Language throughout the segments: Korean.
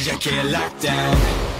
시작해 lockdown.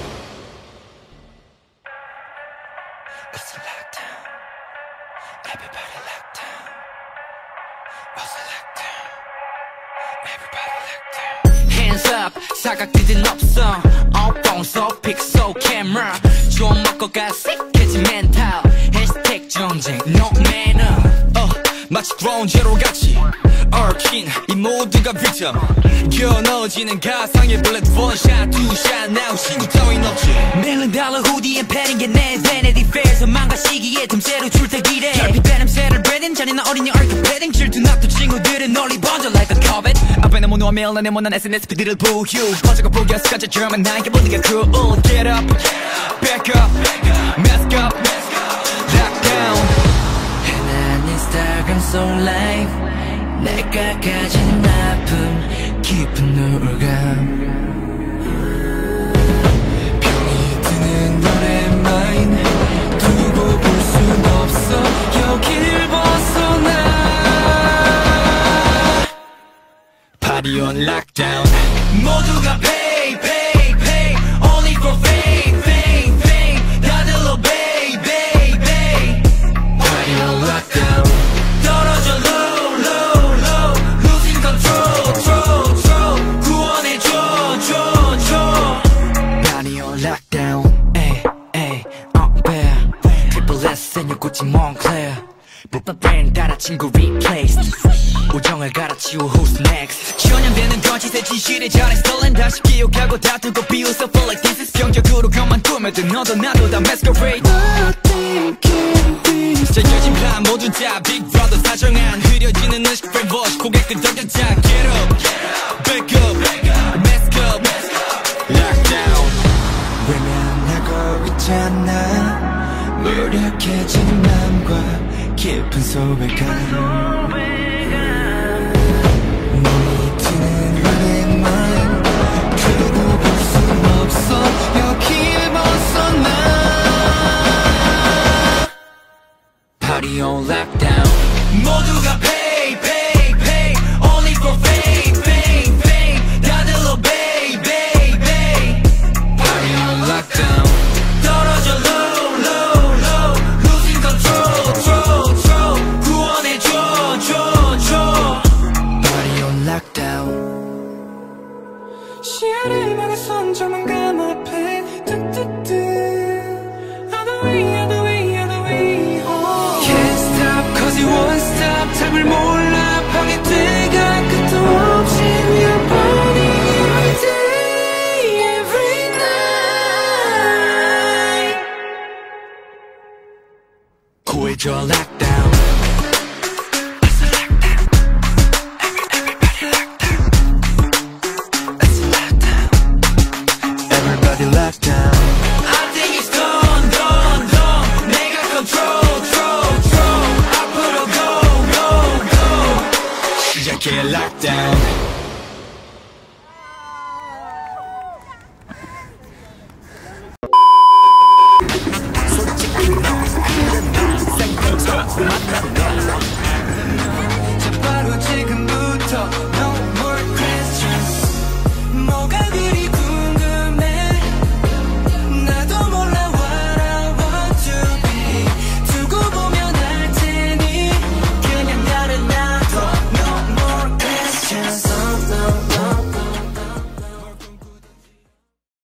It's a lockdown. Everybody lockdown. What's a lockdown? Everybody lockdown. Hands up, 사각지진 없어. 뻥서 픽소 camera. 좀 먹고 가 sick해진 멘탈. 해시태그 정쟁 no manner. 마치 ground zero 같이 얽힌 이 모두가 빅점. 겨눠지는 가상의 bullet one shot two shot now 신고 따윈 없지. $1,000,000 후디엔 패는 게 내 Vanity Fair에서 망가 시기에 틈새로 출퇴기래. 결핍의 냄새를 breathing 잔인한 어린이 얼굴 패딩 질투났던 친구들은 널리 번져 like a covet. 앞에 내 모노와 매일 내 못난 SNS 피드를 보유. 퍼져가 보기였어 가짜처럼 나에게 모두가 cruel. Get up, back up, mask up, lockdown. Instagram so live 내가 가진 아픔 깊은 우울감 병이 드는 너의 마인 두고 볼 순 없어 여길 벗어나 Party on lockdown 모두가 pay pay pay only for fame fame fame 다들 obey obey obey Party on lockdown 꽃이 Montclair 브랜드 따라 친구 replaced 우정을 갈아치워 who's next 전염되는 거짓의 진실에 잘해 stolen 다시 기억하고 다투고 비웃어 feel like this is 병적으로 겉만 꾸며도 너도 나도 다 masquerade 짜여진 plan 모두 다 Big Brother 사정한 흐려지는 의식 brainwash 고개 끄덕여 자 Get up, back up, mask up, lockdown 외면하고 있잖아 무력해진 맘과 깊은 소외감 몸이 트는 너의 mind 두고 볼 순 없어 여길 벗어나 Party on lockdown 모두가 pay pay pay only for fame fame fame 다들 obey obey obey Party on lockdown 떨어져 low low lockdown 시야를 막아선 저만